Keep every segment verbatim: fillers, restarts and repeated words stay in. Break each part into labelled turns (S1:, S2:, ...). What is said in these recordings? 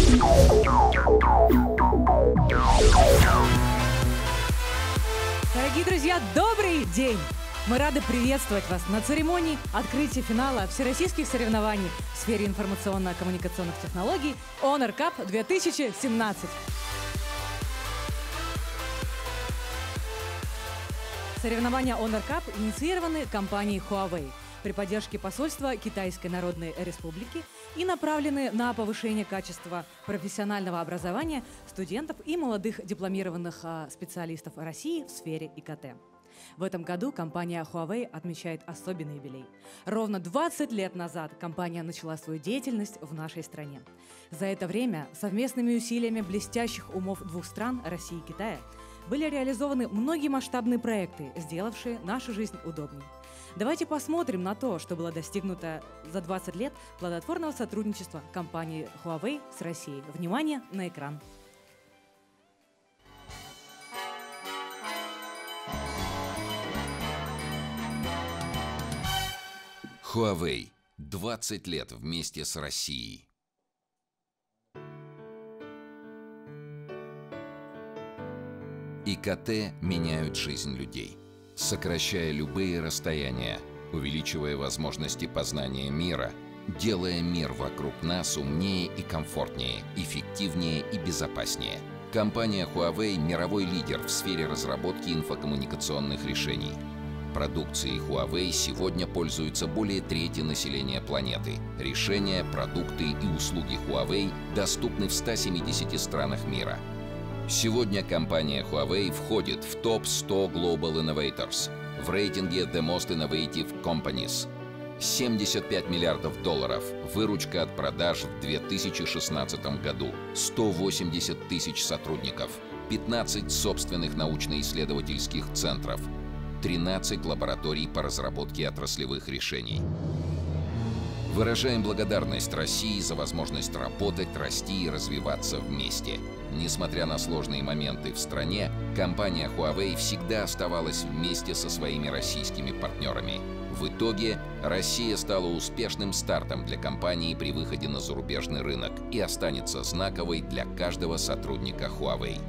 S1: Дорогие друзья, добрый день! Мы рады приветствовать вас на церемонии открытия финала всероссийских соревнований в сфере информационно-коммуникационных технологий Honor Cup две тысячи семнадцать. Соревнования Honor Cup инициированы компанией Huawei при поддержке посольства Китайской Народной Республики и направлены на повышение качества профессионального образования студентов и молодых дипломированных специалистов России в сфере И К Т. В этом году компания Huawei отмечает особенный юбилей. Ровно двадцать лет назад компания начала свою деятельность в нашей стране. За это время совместными усилиями блестящих умов двух стран, России и Китая, были реализованы многие масштабные проекты, сделавшие нашу жизнь удобней. Давайте посмотрим на то, что было достигнуто за двадцать лет плодотворного сотрудничества компании Huawei с Россией. Внимание на экран.
S2: Huawei. двадцать лет вместе с Россией. И К Т меняют жизнь людей, сокращая любые расстояния, увеличивая возможности познания мира, делая мир вокруг нас умнее и комфортнее, эффективнее и безопаснее. Компания Huawei – мировой лидер в сфере разработки инфокоммуникационных решений. Продукцией Huawei сегодня пользуются более трети населения планеты. Решения, продукты и услуги Huawei доступны в ста семидесяти странах мира. Сегодня компания Huawei входит в топ сто Global Innovators в рейтинге The Most Innovative Companies. семьдесят пять миллиардов долларов выручка от продаж в две тысячи шестнадцатом году, сто восемьдесят тысяч сотрудников, пятнадцать собственных научно-исследовательских центров, тринадцать лабораторий по разработке отраслевых решений. Выражаем благодарность России за возможность работать, расти и развиваться вместе. Несмотря на сложные моменты в стране, компания Huawei всегда оставалась вместе со своими российскими партнерами. В итоге Россия стала успешным стартом для компании при выходе на зарубежный рынок и останется знаковой для каждого сотрудника Huawei.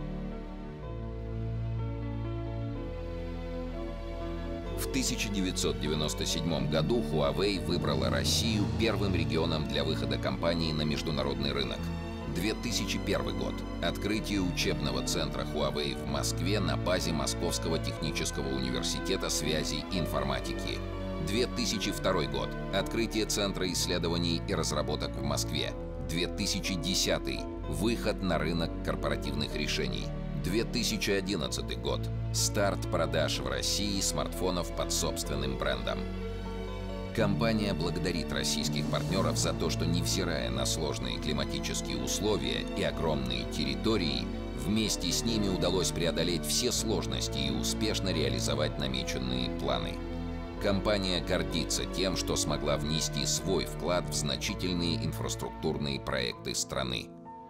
S2: В тысяча девятьсот девяносто седьмом году Huawei выбрала Россию первым регионом для выхода компании на международный рынок. две тысячи первый год. Открытие учебного центра Huawei в Москве на базе Московского технического университета связи и информатики. две тысячи второй год. Открытие Центра исследований и разработок в Москве. две тысячи десятый. Выход на рынок корпоративных решений. две тысячи одиннадцатый год. Старт продаж в России смартфонов под собственным брендом. Компания благодарит российских партнеров за то, что, невзирая на сложные климатические условия и огромные территории, вместе с ними удалось преодолеть все сложности и успешно реализовать намеченные планы. Компания гордится тем, что смогла внести свой вклад в значительные инфраструктурные проекты страны.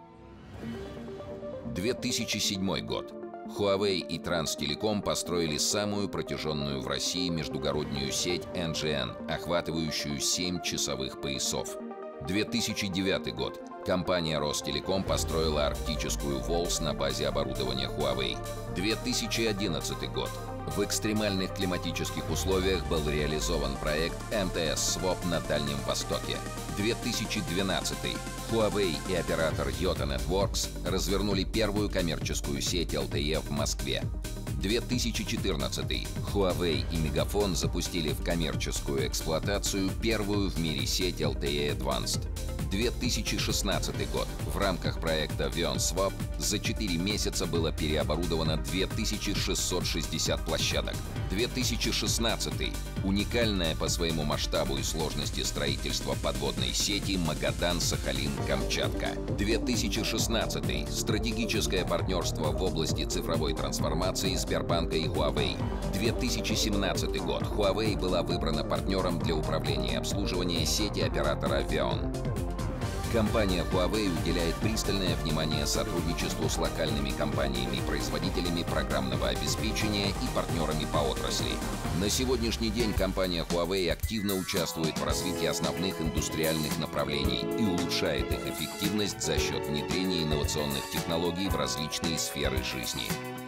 S2: две тысячи седьмой год. Huawei и Транстелеком построили самую протяженную в России междугороднюю сеть Эн Джи Эн, охватывающую семь часовых поясов. две тысячи девятый год. Компания Ростелеком построила арктическую ВОЛС на базе оборудования Huawei. две тысячи одиннадцатый год. В экстремальных климатических условиях был реализован проект Эм Тэ Эс Своп на Дальнем Востоке. две тысячи двенадцатый. Huawei и оператор Йота Networks развернули первую коммерческую сеть Эл Тэ Е в Москве. две тысячи четырнадцатый. Huawei и Мегафон запустили в коммерческую эксплуатацию первую в мире сеть Эл Тэ Е Advanced. две тысячи шестнадцатый год. В рамках проекта ViON-Swap за четыре месяца было переоборудовано две тысячи шестьсот шестьдесят площадок. две тысячи шестнадцатый. Уникальное по своему масштабу и сложности строительство подводной сети Магадан-Сахалин-Камчатка. две тысячи шестнадцатый. Стратегическое партнерство в области цифровой трансформации Сбербанка и Huawei. две тысячи семнадцатый год. Huawei была выбрана партнером для управления и обслуживания сети оператора ViON. Компания Huawei уделяет пристальное внимание сотрудничеству с локальными компаниями-производителями программного обеспечения и партнерами по отрасли. На сегодняшний день компания Huawei активно участвует в развитии основных индустриальных направлений и улучшает их эффективность за счет внедрения инновационных технологий в различные сферы жизни.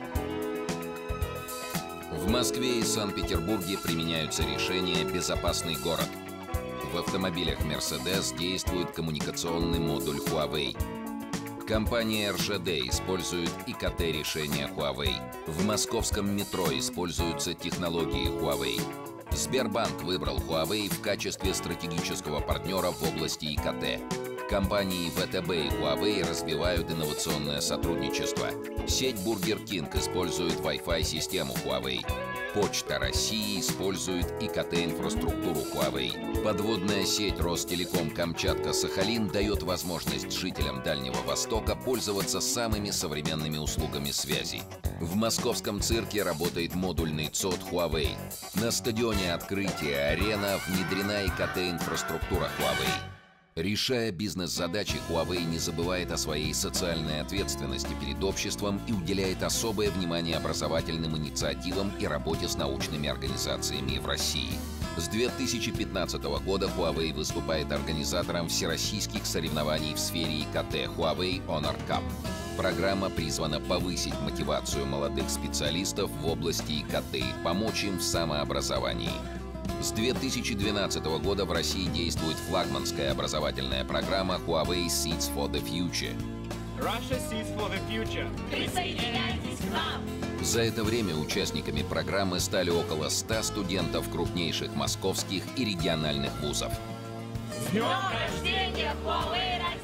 S2: В Москве и Санкт-Петербурге применяются решения «Безопасный город». В автомобилях Mercedes действует коммуникационный модуль Huawei. Компания эр жэ дэ использует и ка тэ-решения Huawei. В московском метро используются технологии Huawei. Сбербанк выбрал Huawei в качестве стратегического партнера в области и ка тэ. Компании вэ тэ бэ и Huawei развивают инновационное сотрудничество. Сеть Burger King использует Wi-Fi систему Huawei. Почта России использует и ка тэ-инфраструктуру Huawei. Подводная сеть Ростелеком Камчатка-Сахалин дает возможность жителям Дальнего Востока пользоваться самыми современными услугами связи. В московском цирке работает модульный ЦОД Huawei. На стадионе «Открытие Арена» внедрена и ка тэ-инфраструктура Huawei. Решая бизнес-задачи, Huawei не забывает о своей социальной ответственности перед обществом и уделяет особое внимание образовательным инициативам и работе с научными организациями в России. С две тысячи пятнадцатого года Huawei выступает организатором всероссийских соревнований в сфере и ка тэ Huawei Honor Cup. Программа призвана повысить мотивацию молодых специалистов в области и ка тэ и помочь им в самообразовании. С две тысячи двенадцатого года в России действует флагманская образовательная программа Huawei Seeds for the Future.
S3: Russia Seeds for the Future. Присоединяйтесь к нам!
S2: За это время участниками программы стали около ста студентов крупнейших московских и региональных вузов.
S3: С днем рождения, Huawei России!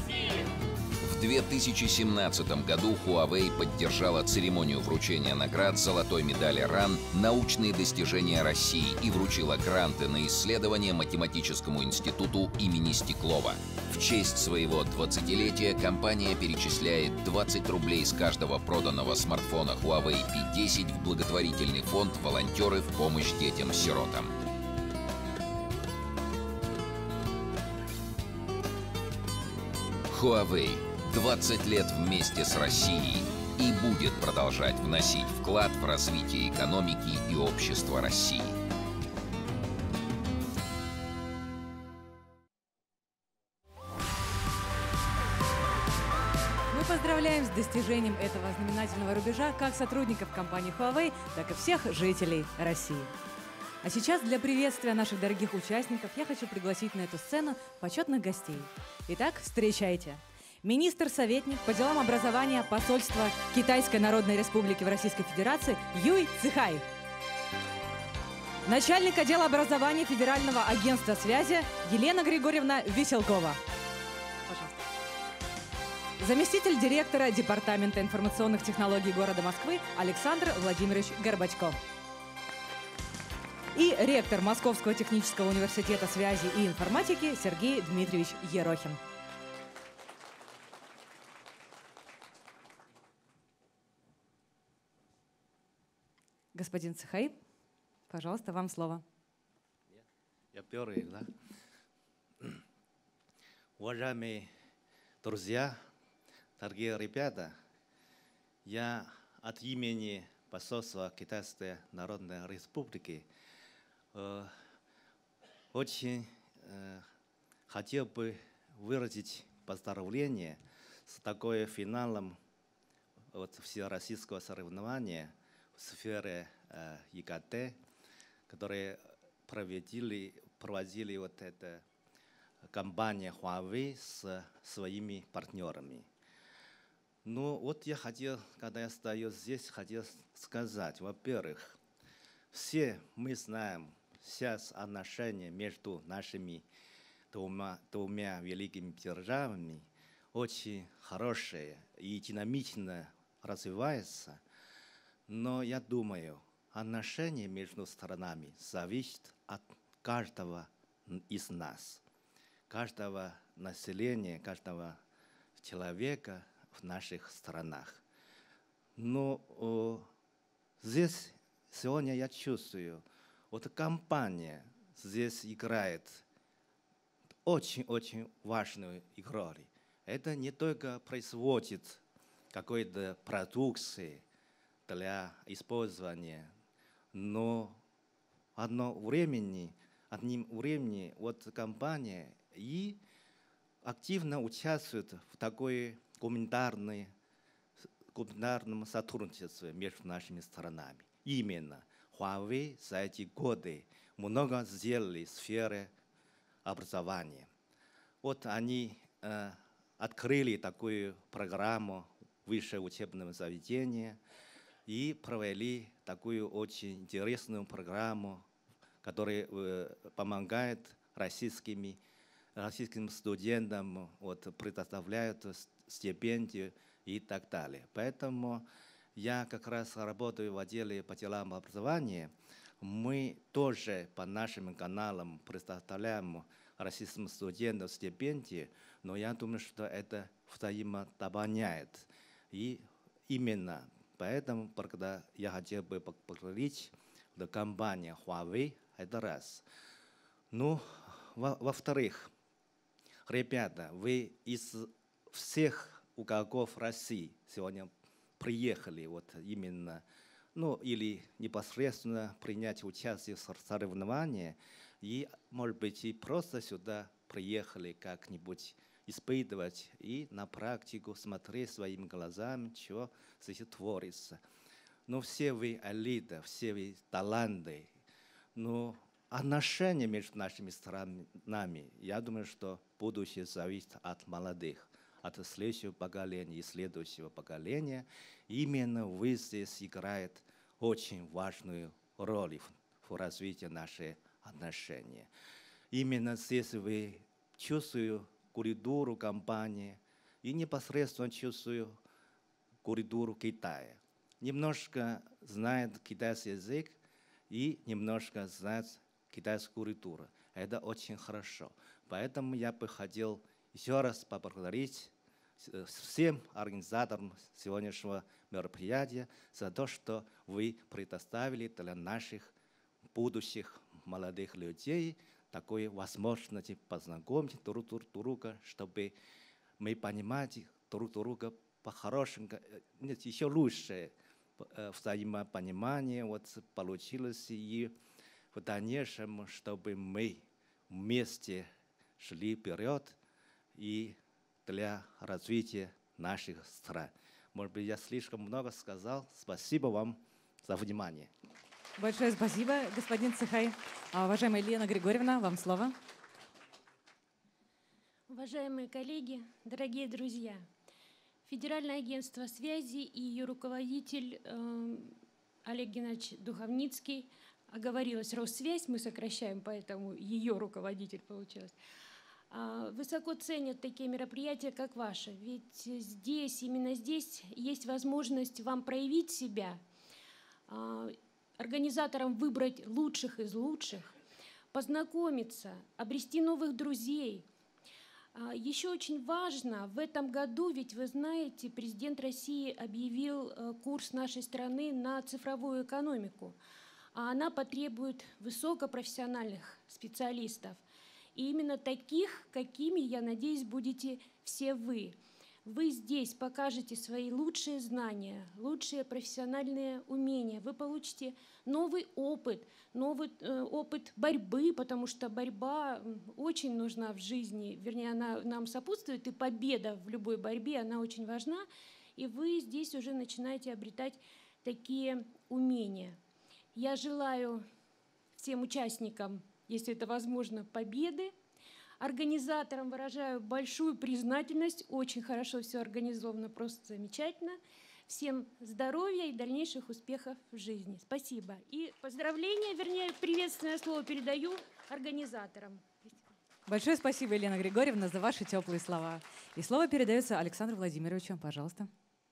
S2: В две тысячи семнадцатом году Huawei поддержала церемонию вручения наград золотой медали РАН «Научные достижения России» и вручила гранты на исследования Математическому институту имени Стеклова. В честь своего двадцатилетия компания перечисляет двадцать рублей с каждого проданного смартфона Huawei пи десять в благотворительный фонд «Волонтеры в помощь детям-сиротам». Huawei двадцать лет вместе с Россией и будет продолжать вносить вклад в развитие экономики и общества России.
S1: Мы поздравляем с достижением этого знаменательного рубежа как сотрудников компании Huawei, так и всех жителей России. А сейчас для приветствия наших дорогих участников я хочу пригласить на эту сцену почетных гостей. Итак, встречайте. Министр-советник по делам образования посольства Китайской Народной Республики в Российской Федерации Юй Цихай. Начальник отдела образования Федерального агентства связи Елена Григорьевна Веселкова. Пожалуйста. Заместитель директора Департамента информационных технологий города Москвы Александр Владимирович Горбачков. И ректор Московского технического университета связи и информатики Сергей Дмитриевич Ерохин. Господин Цихай, пожалуйста, вам слово.
S4: Я первый, да? Уважаемые друзья, дорогие ребята, я от имени посольства Китайской Народной Республики э, очень э, хотел бы выразить поздравление с такой финалом вот, всероссийского соревнования в сфере э, и ка тэ, которые проводили, проводили вот эта компания Huawei с своими партнерами. Ну вот я хотел, когда я стою здесь, хотел сказать, во-первых, все мы знаем сейчас отношения между нашими двумя, двумя великими державами очень хорошие и динамично развиваются. Но я думаю, отношения между сторонами зависят от каждого из нас, каждого населения, каждого человека в наших странах. Но о, здесь сегодня я чувствую, вот компания здесь играет очень-очень важную роль. это не только производит какой-то продукции для использования, но одно времени, одним времени вот компания и активно участвует в такой гуманитарной, гуманитарном сотрудничестве между нашими странами. Именно Huawei за эти годы много сделали в сфере образования. Вот они э, открыли такую программу высшее учебное заведение и провели такую очень интересную программу, которая э, помогает российскими, российским студентам, вот, предоставляют стипендию и так далее. Поэтому я как раз работаю в отделе по делам образования. Мы тоже по нашим каналам предоставляем российским студентам стипендии, но я думаю, что это взаимодополняет. И именно поэтому, когда я хотел бы поговорить о компании Huawei, это раз. Ну, во- во-вторых, ребята, вы из всех уголков России сегодня приехали вот именно, ну, или непосредственно принять участие в соревновании, и, может быть, и просто сюда приехали как-нибудь испытывать и на практику смотреть своими глазами, что здесь творится. Но все вы элита, все вы таланты, но отношения между нашими странами, я думаю, что будущее зависит от молодых, от следующего поколения и следующего поколения. Именно вы здесь играете очень важную роль в, в развитии наших отношений. Именно здесь вы чувствуете культуру компании и непосредственно чувствую культуру Китая. Немножко знает китайский язык и немножко знает китайскую культуру. Это очень хорошо. Поэтому я бы хотел еще раз поблагодарить всем организаторам сегодняшнего мероприятия за то, что вы предоставили для наших будущих молодых людей такой возможности познакомить друг друга, чтобы мы понимали друг друга по-хорошему, нет, еще лучше взаимопонимание вот получилось, и в дальнейшем, чтобы мы вместе шли вперед и для развития наших стран. Может быть, я слишком много сказал. Спасибо вам за внимание.
S1: Большое спасибо, господин Цихай. А, уважаемая Лена Григорьевна, вам слово.
S5: Уважаемые коллеги, дорогие друзья, Федеральное агентство связи и ее руководитель э, Олег Геннадьевич Духовницкий, оговорилась Россвязь, мы сокращаем, поэтому ее руководитель получилось, э, высоко ценят такие мероприятия, как ваше. Ведь здесь, именно здесь есть возможность вам проявить себя, э, организаторам выбрать лучших из лучших, познакомиться, обрести новых друзей. Еще очень важно, в этом году, ведь вы знаете, президент России объявил курс нашей страны на цифровую экономику, а она потребует высокопрофессиональных специалистов. И именно таких, какими, я надеюсь, будете все вы. Вы здесь покажете свои лучшие знания, лучшие профессиональные умения. Вы получите новый опыт, новый э, опыт борьбы, потому что борьба очень нужна в жизни, вернее, она нам сопутствует, и победа в любой борьбе, она очень важна. И вы здесь уже начинаете обретать такие умения. Я желаю всем участникам, если это возможно, победы. Организаторам выражаю большую признательность. Очень хорошо все организовано, просто замечательно. Всем здоровья и дальнейших успехов в жизни. Спасибо. И поздравления, вернее, приветственное слово передаю организаторам.
S1: Большое спасибо, Елена Григорьевна, за ваши теплые слова. И слово передается Александру Владимировичу. Пожалуйста.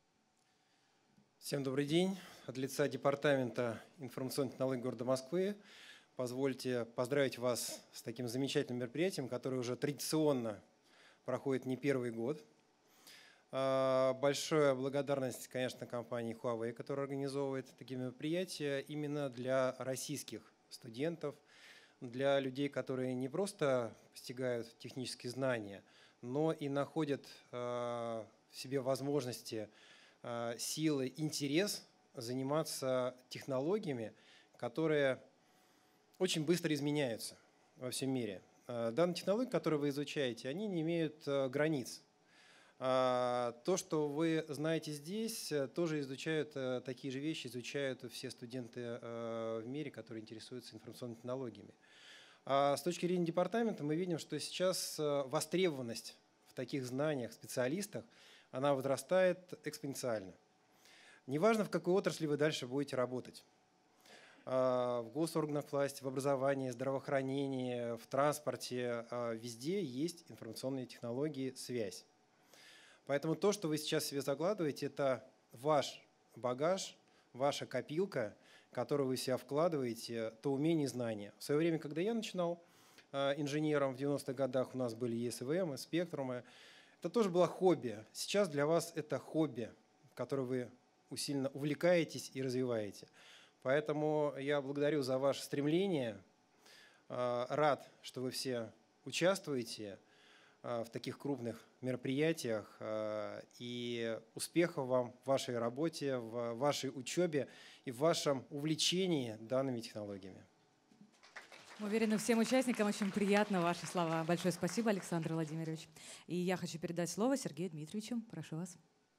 S6: Всем добрый день. От лица Департамента информационных технологий города Москвы позвольте поздравить вас с таким замечательным мероприятием, которое уже традиционно проходит не первый год. Большая благодарность, конечно, компании Huawei, которая организовывает такие мероприятия именно для российских студентов, для людей, которые не просто постигают технические знания, но и находят в себе возможности, силы, интерес заниматься технологиями, которые очень быстро изменяются во всем мире. Данные технологии, которые вы изучаете, они не имеют границ. То, что вы знаете здесь, тоже изучают, такие же вещи изучают все студенты в мире, которые интересуются информационными технологиями. А с точки зрения департамента мы видим, что сейчас востребованность в таких знаниях, специалистах, она возрастает экспоненциально. Неважно, в какой отрасли вы дальше будете работать. В госорганах власти, в образовании, здравоохранении, в транспорте, везде есть информационные технологии, связь. Поэтому то, что вы сейчас себе закладываете, это ваш багаж, ваша копилка, которую вы в себя вкладываете, то умение и знания. В свое время, когда я начинал инженером в девяностых годах, у нас были и эс вэ эм, и спектрумы. Это тоже было хобби. Сейчас для вас это хобби, в которое вы усиленно увлекаетесь и развиваете. Поэтому я благодарю за ваше стремление. Рад, что вы все участвуете в таких крупных мероприятиях. И успехов вам в вашей работе, в вашей учебе и в вашем увлечении данными технологиями.
S1: Уверена, всем участникам очень приятно ваши слова. Большое спасибо, Александр Владимирович. И я хочу передать слово Сергею Дмитриевичу. Прошу вас.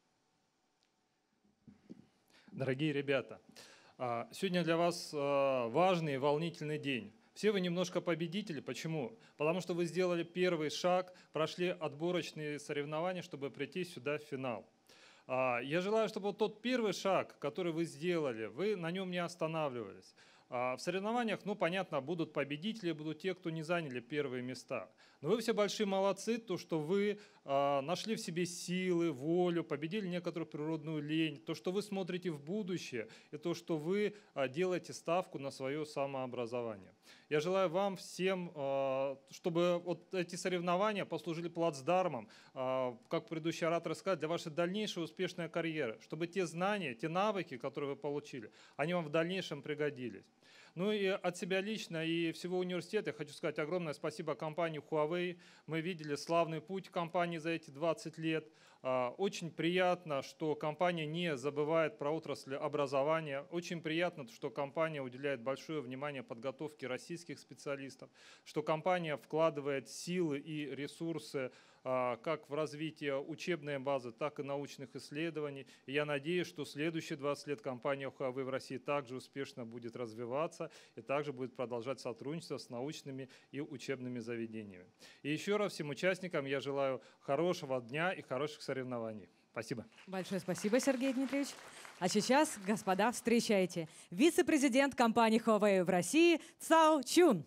S3: Дорогие ребята, сегодня для вас важный и волнительный день. Все вы немножко победители. Почему? Потому что вы сделали первый шаг, прошли отборочные соревнования, чтобы прийти сюда в финал. Я желаю, чтобы вот тот первый шаг, который вы сделали, вы на нем не останавливались. В соревнованиях, ну, понятно, будут победители, будут те, кто не заняли первые места. Но вы все большие молодцы, то, что вы э, нашли в себе силы, волю, победили некоторую природную лень, то, что вы смотрите в будущее, и то, что вы э, делаете ставку на свое самообразование. Я желаю вам всем, э, чтобы вот эти соревнования послужили плацдармом, э, как предыдущий оратор сказал, для вашей дальнейшей успешной карьеры, чтобы те знания, те навыки, которые вы получили, они вам в дальнейшем пригодились. Ну и от себя лично и всего университета я хочу сказать огромное спасибо компании Huawei. Мы видели славный путь компании за эти двадцать лет. Очень приятно, что компания не забывает про отрасль образования. Очень приятно, что компания уделяет большое внимание подготовке российских специалистов, что компания вкладывает силы и ресурсы как в развитие учебной базы, так и научных исследований. И я надеюсь, что следующие двадцать лет компания Huawei в России также успешно будет развиваться и также будет продолжать сотрудничество с научными и учебными заведениями. И еще раз всем участникам я желаю хорошего дня и хороших соревнований. Спасибо.
S1: Большое спасибо, Сергей Дмитриевич. А сейчас, господа, встречайте вице-президент компании Huawei в России Цао Чун.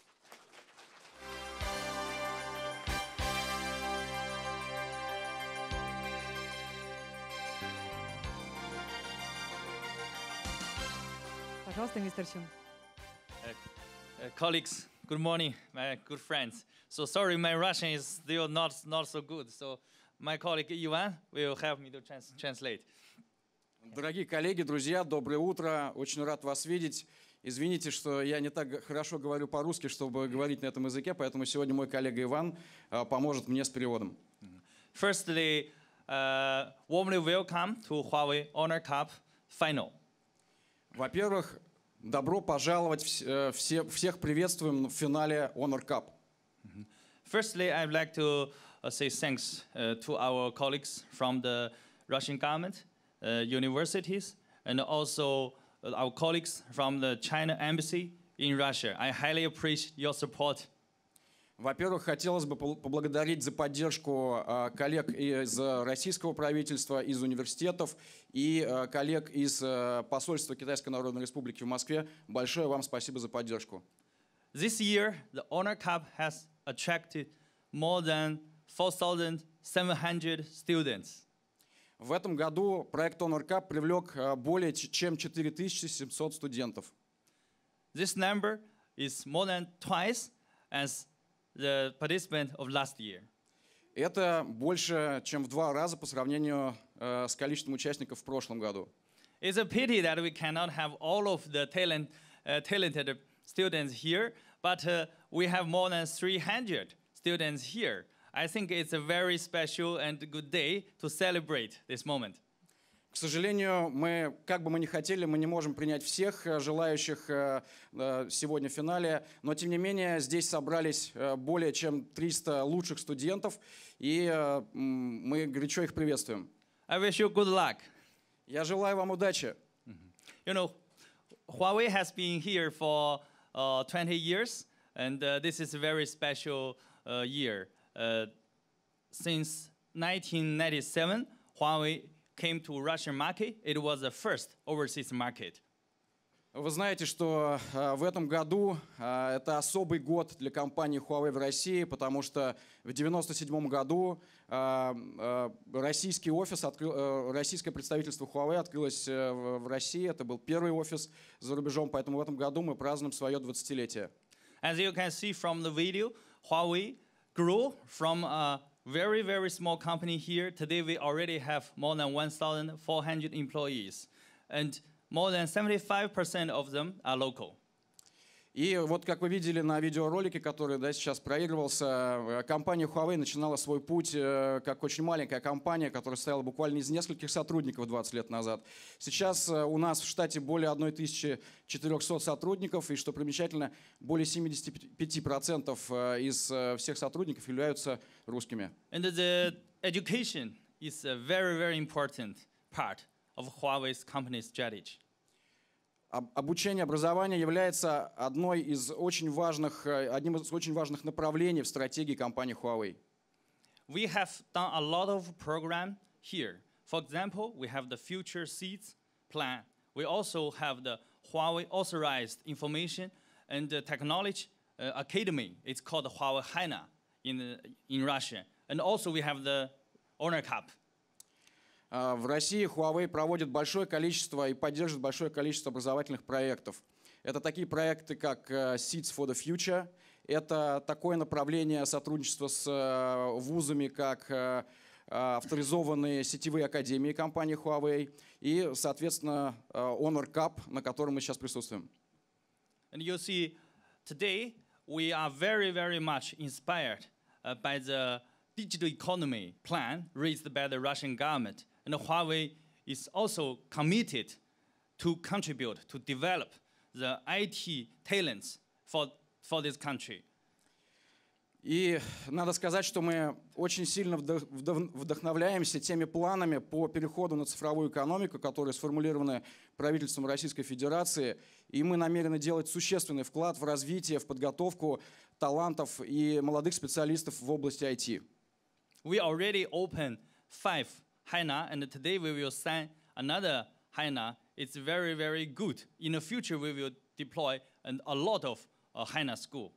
S1: Пожалуйста, мистер Чун.
S7: Uh, uh, colleagues, good morning, my good friends. So sorry, my Russian is still not not so good. So my colleague Ivan will help me to trans translate.
S8: Дорогие коллеги, друзья, доброе утро. Очень рад вас видеть. Извините, что я не так хорошо говорю по-русски, чтобы говорить на этом языке, поэтому сегодня мой коллега Иван uh, поможет мне с переводом.
S7: Firstly, uh, warmly welcome to Huawei Honor Cup Final.
S8: Во-первых, добро пожаловать, все, всех приветствуем в финале Honor Cup.
S7: Firstly, I'd like to uh, say thanks uh, to our colleagues from the Russian government, uh, universities, and also uh, our colleagues from the China Embassy in Russia. I highly appreciate your support.
S8: Во-первых, хотелось бы поблагодарить за поддержку коллег из российского правительства, из университетов и коллег из посольства Китайской Народной Республики в Москве. Большое вам спасибо за поддержку.
S7: This year, the Honor Cup has attracted more than four thousand seven hundred students.
S8: В этом году проект Honor Cup привлек более чем четыре тысячи семьсот студентов.
S7: This number is more than twice as the participant of last year.
S8: Это больше, чем в два раза по сравнению э, с количеством участников в прошлом году.
S7: It's a pity that we cannot have all of the talent, uh, talented students here, but uh, we have more than three hundred students here. I think it's a very special and good day to celebrate this moment.
S8: К сожалению, мы, как бы мы ни хотели, мы не можем принять всех желающих сегодня в финале, но тем не менее здесь собрались более чем триста лучших студентов, и мы горячо их приветствуем.
S7: I wish you good luck.
S8: Я желаю вам удачи.
S7: You know, Huawei has been here for uh, twenty years, and uh, this is a very special uh, year. Uh, since nineteen ninety-seven, Huawei came to Russian market. It was the first overseas market.
S8: Вы знаете, что э, в этом году э, это особый год для компании Huawei в России, потому что в девяносто седьмом году э, э, российский офис, открыл, э, российское представительство Huawei открылось э, в, в России. Это был первый офис за рубежом, поэтому в этом году мы празднуем свое двадцатилетие.
S7: As you can see from the video, Huawei grew from a very, very small company here. Today we already have more than one thousand four hundred employees, and more than seventy-five percent of them are local.
S8: И вот как вы видели на видеоролике, который да, сейчас проигрывался, компания Huawei начинала свой путь как очень маленькая компания, которая состояла буквально из нескольких сотрудников двадцать лет назад. Сейчас у нас в штате более тысячи четырёхсот сотрудников, и, что примечательно, более семьдесят пять процентов из всех сотрудников являются русскими.
S7: And the education is a very, very important part of Huawei's company strategy.
S8: Обучение, образование является одной из очень важных, одним из очень важных направлений в стратегии компании Huawei.
S7: We have done a lot of program here. For example, we have the Future Seeds plan. We also have the Huawei Authorized Information and Technology uh, Academy. It's called Huawei Haina in, uh, in Russia. And also we have the Honor Cup.
S8: В России Huawei проводит большое количество и поддерживает большое количество образовательных проектов. Это такие проекты, как Seeds for the Future. Это такое направление сотрудничества с вузами, как авторизованные сетевые академии компании Huawei и, соответственно, Honor Cup, на котором мы сейчас присутствуем.
S7: And you see, today we are very, very much inspired uh, by the digital economy plan raised by the Russian government. And Huawei is also committed to contribute, to develop the I T talents for, for this country.
S8: И надо сказать, что мы очень сильно вдохновляемся теми планами по переходу на цифровую экономику, которые сформулированы правительством Российской Федерации. И мы намерены делать существенный вклад в развитие, в подготовку талантов и молодых специалистов в области ай ти.
S7: We already opened five Haina, and today we will sign another Haina. It's very, very good. In the future, we will deploy an, a lot of uh, Haina school.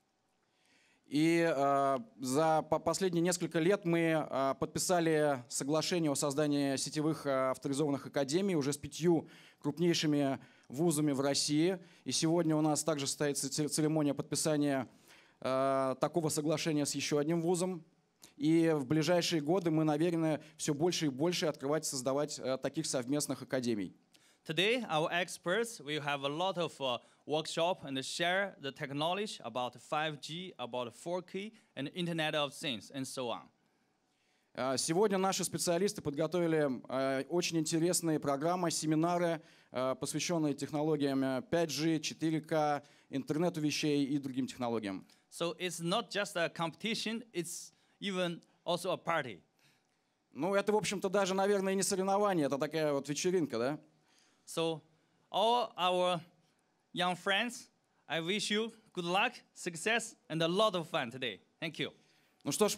S8: И э, за по последние несколько лет мы э, подписали соглашение о создании сетевых э, авторизованных академий уже с пятью крупнейшими вузами в России. И сегодня у нас также состоится церемония подписания э, такого соглашения с еще одним вузом. И в ближайшие годы мы намерены все больше и больше открывать, создавать э, таких совместных академий.
S7: Today, our experts will have a lot of uh, workshop and share the technology about five G, about four K, and Internet of Things, and so on.
S8: Uh, сегодня наши специалисты подготовили uh, очень интересные программы, семинары, uh, посвященные технологиям пять джи, четыре ка, интернету вещей и другим технологиям.
S7: So it's not just a competition, it's even also a party.
S8: Ну, это, в общем-то, даже, наверное, и не соревнование, это такая вот вечеринка, да?
S7: So, all our young friends, I wish you good luck, success, and a lot of fun today. Thank you.
S8: Ну что ж,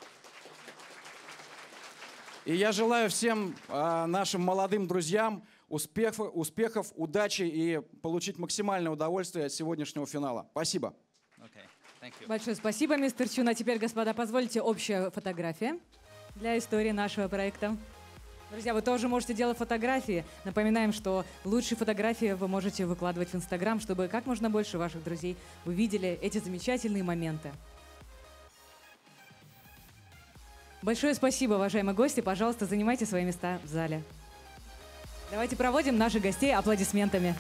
S8: и я желаю всем э, нашим молодым друзьям успехов, успехов, удачи и получить максимальное удовольствие от сегодняшнего финала. Спасибо.
S7: Okay, thank you.
S1: Большое спасибо, мистер Чун. А теперь, господа, позвольте общая фотография для истории нашего проекта. Друзья, вы тоже можете делать фотографии. Напоминаем, что лучшие фотографии вы можете выкладывать в Инстаграм, чтобы как можно больше ваших друзей увидели эти замечательные моменты. Большое спасибо, уважаемые гости. Пожалуйста, занимайте свои места в зале. Давайте проводим наших гостей аплодисментами.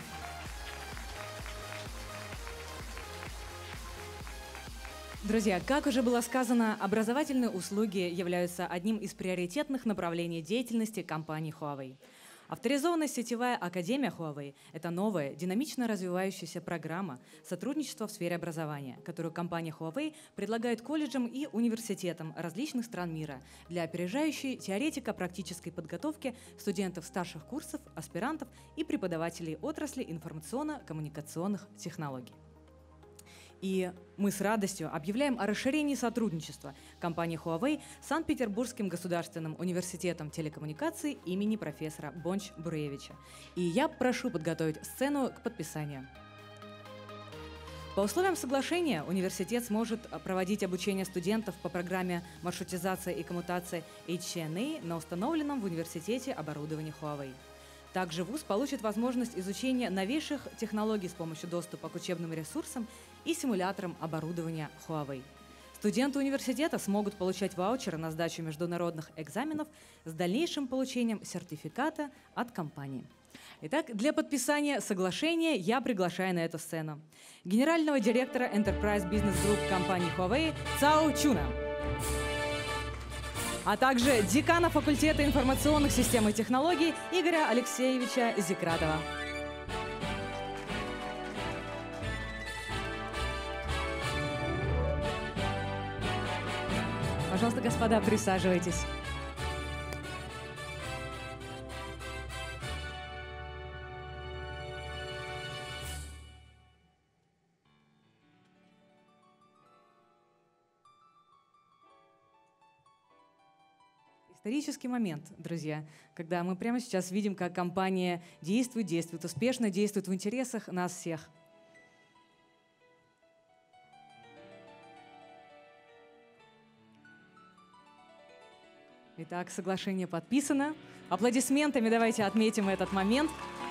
S1: Друзья, как уже было сказано, образовательные услуги являются одним из приоритетных направлений деятельности компании Huawei. Авторизованная сетевая академия Huawei – это новая, динамично развивающаяся программа сотрудничества в сфере образования, которую компания Huawei предлагает колледжам и университетам различных стран мира для опережающей теоретико-практической подготовки студентов старших курсов, аспирантов и преподавателей отрасли информационно-коммуникационных технологий. И мы с радостью объявляем о расширении сотрудничества компании Huawei с Санкт-Петербургским государственным университетом телекоммуникаций имени профессора Бонч-Бруевича. И я прошу подготовить сцену к подписанию. По условиям соглашения университет сможет проводить обучение студентов по программе маршрутизация и коммутация эйч си эн эй на установленном в университете оборудовании Huawei. Также вуз получит возможность изучения новейших технологий с помощью доступа к учебным ресурсам и симуляторам оборудования Huawei. Студенты университета смогут получать ваучеры на сдачу международных экзаменов с дальнейшим получением сертификата от компании. Итак, для подписания соглашения я приглашаю на эту сцену генерального директора Enterprise Business Group компании Huawei Цао Чуна, а также декана факультета информационных систем и технологий Игоря Алексеевича Зикратова. Пожалуйста, господа, присаживайтесь. Исторический момент, друзья, когда мы прямо сейчас видим, как компания действует, действует успешно, действует в интересах нас всех. Итак, соглашение подписано. Аплодисментами давайте отметим этот момент.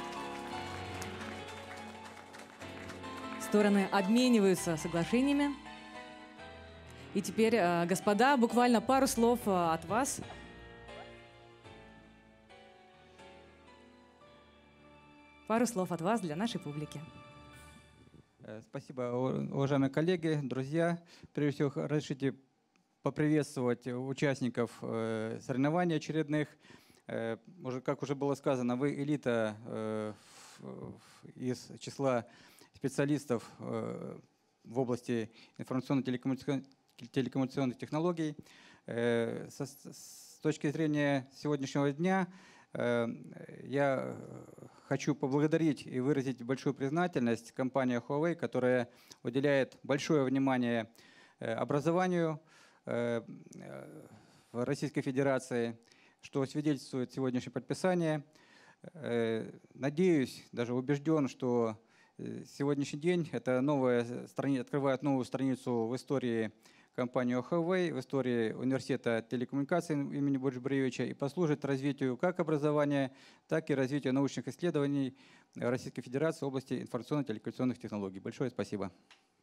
S1: Стороны обмениваются соглашениями. И теперь, господа, буквально пару слов от вас. Пару слов от вас для нашей публики.
S9: Спасибо, уважаемые коллеги, друзья. Прежде всего, разрешите поприветствовать участников соревнований очередных. Как уже было сказано, вы элита из числа специалистов в области информационно-телекоммуникационных технологий. С точки зрения сегодняшнего дня я хочу поблагодарить и выразить большую признательность компании Huawei, которая уделяет большое внимание образованию в Российской Федерации, что свидетельствует сегодняшнее подписание. Надеюсь, даже убежден, что сегодняшний день это новая страница, открывает новую страницу в истории компании Huawei, в истории университета телекоммуникаций имени Бонч-Бруевича и послужит развитию как образования, так и развитию научных исследований Российской Федерации в области информационно-телекоммуникационных технологий. Большое спасибо.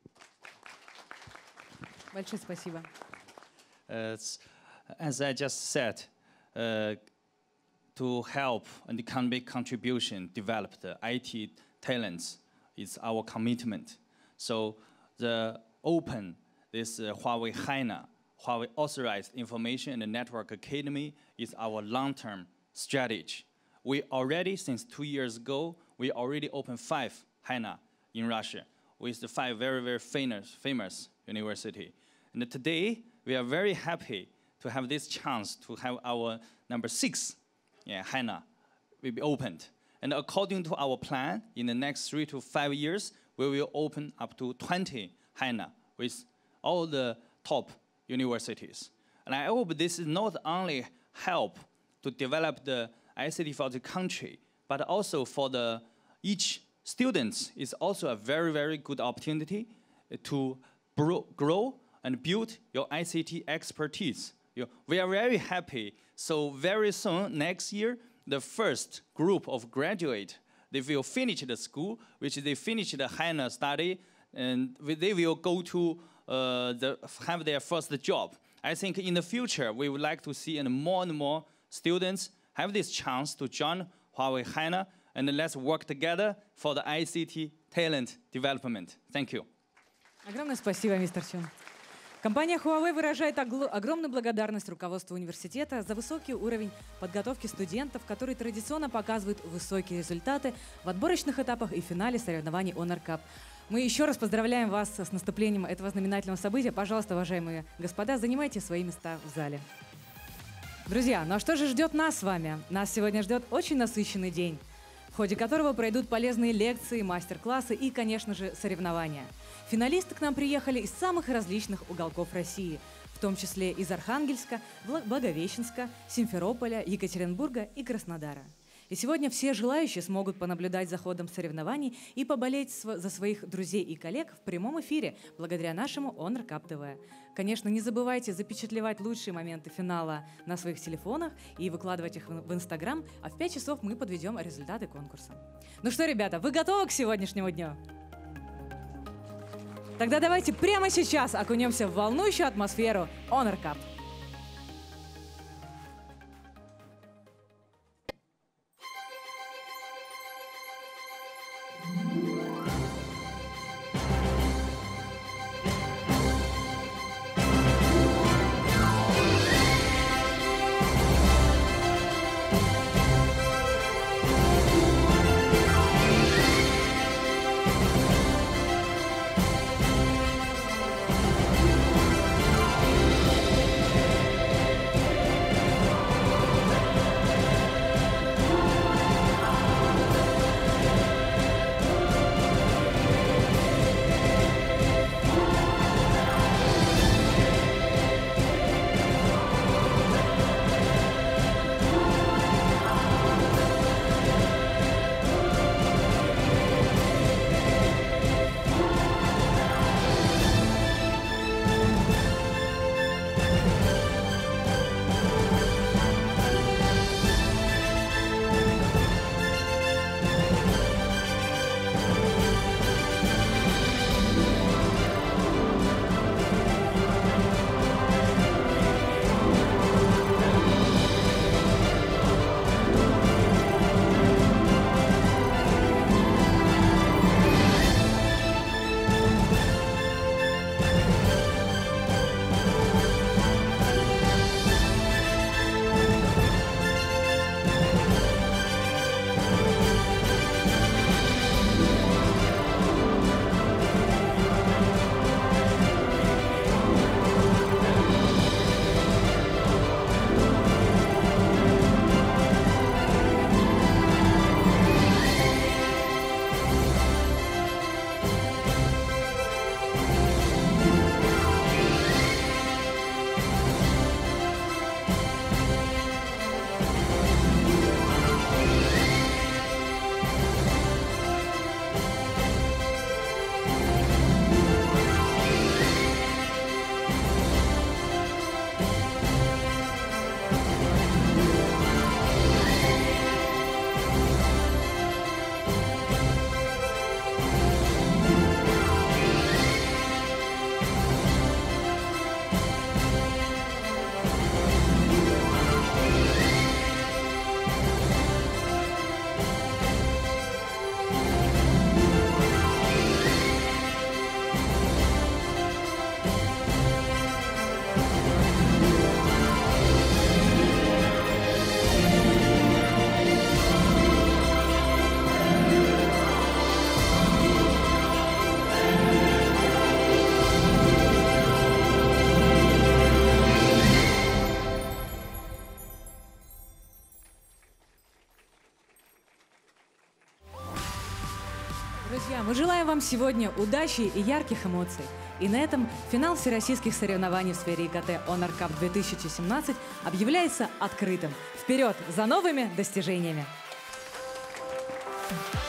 S1: Большое спасибо.
S7: Uh, as I just said, uh, to help and can make contribution, develop the I T talents is our commitment. So the open this uh, Huawei China, Huawei Authorized Information and Network Academy is our long-term strategy. We already, since two years ago, we already opened five China in Russia with the five very, very famous, famous university. And today, we are very happy to have this chance to have our number six yeah, China will be opened. And according to our plan, in the next three to five years, we will open up to twenty China with all the top universities. And I hope this is not only help to develop the I C T for the country, but also for the each students is also a very, very good opportunity to grow and build your I C T expertise. You, we are very happy. So very soon, next year, the first group of graduate, they will finish the school, which they finish the China study, and they will go to uh, the, have their first job. I think in the future, we would like to see and more and more students have this chance to join Huawei China, and let's work together for the I C T talent development. Thank you.
S1: Огромное спасибо, мистер Чун. Компания Huawei выражает огромную благодарность руководству университета за высокий уровень подготовки студентов, которые традиционно показывают высокие результаты в отборочных этапах и финале соревнований Honor Cup. Мы еще раз поздравляем вас с наступлением этого знаменательного события. Пожалуйста, уважаемые господа, занимайте свои места в зале. Друзья, ну а что же ждет нас с вами? Нас сегодня ждет очень насыщенный день, в ходе которого пройдут полезные лекции, мастер-классы и, конечно же, соревнования. Финалисты к нам приехали из самых различных уголков России, в том числе из Архангельска, Благовещенска, Симферополя, Екатеринбурга и Краснодара. И сегодня все желающие смогут понаблюдать за ходом соревнований и поболеть за своих друзей и коллег в прямом эфире благодаря нашему Honor Cup ти ви. Конечно, не забывайте запечатлевать лучшие моменты финала на своих телефонах и выкладывать их в Инстаграм, а в пять часов мы подведем результаты конкурса. Ну что, ребята, вы готовы к сегодняшнему дню? Тогда давайте прямо сейчас окунемся в волнующую атмосферу Honor Cup. Друзья, мы желаем вам сегодня удачи и ярких эмоций. И на этом финал всероссийских соревнований в сфере ИКТ Honor Cup две тысячи семнадцать объявляется открытым. Вперед за новыми достижениями!